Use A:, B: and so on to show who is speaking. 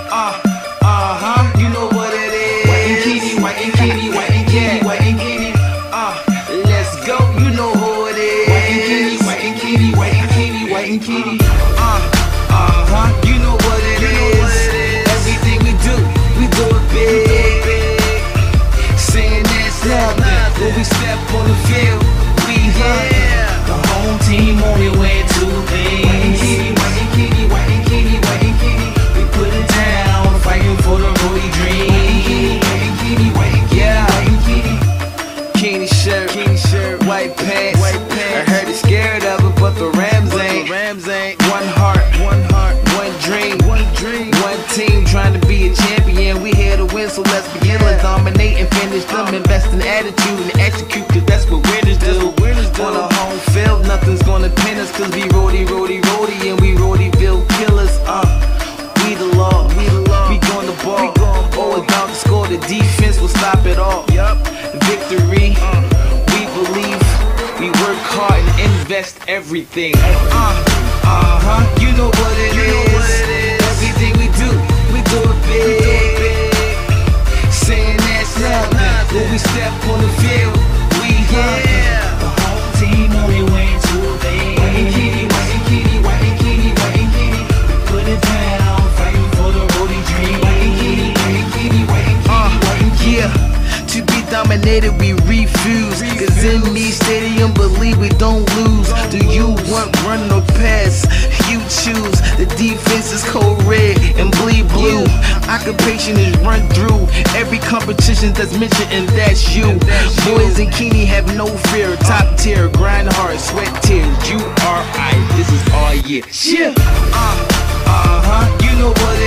A: You know what it is. White and Kenny, white and Kenny, white and Kenny, white and Kenny. Let's go. You know who it is. White and Kenny, white and Kenny, white and Kenny, white and Kenny. You know what it is. Everything we do it big. Saying that's nothing. When we step on the field, we here. The home team only win 2 things. White and Kenny, white and Kenny, white and Kenny, white and Kenny. We put it down, fighting for the Rudy dream. White and Kenny, white and Kenny, white and Kenny. Kenny shirt, white pants. I heard he's scared of it, but the Rams ain't. One heart, one dream. One team trying to be a champion. We here to win, so let's begin. Let's dominate and finish them. Invest in attitude and execute, cause that's what winners do. On a home field, nothing's gonna pin us, cause we roadie, and we Roadieville killers. We the law, we going the ball. Always down to score, the defense will stop it all. Victory, we believe, we work hard and invest everything. You know what it is. Everything we do it big. Saying that's nothing. When we step on the field, we here. The home team only win 2 things. White and Kenny, white and Kenny, white and Kenny, white and Kenny. We put it down, fighting for the Rudy dream. White and Kenny, white and Kenny, white and Kenny, white and Kenny. To be dominated, we refuse. Cause in these stadium, believe we don't lose. Do you want run or pass? You choose. The defense is cold red and bleed blue. Occupation is run through every competition that's mentioned, and that's you. Boys and Kenny have no fear. Top tier, grind hard, sweat tears. You are I. This is all year. You know what it is.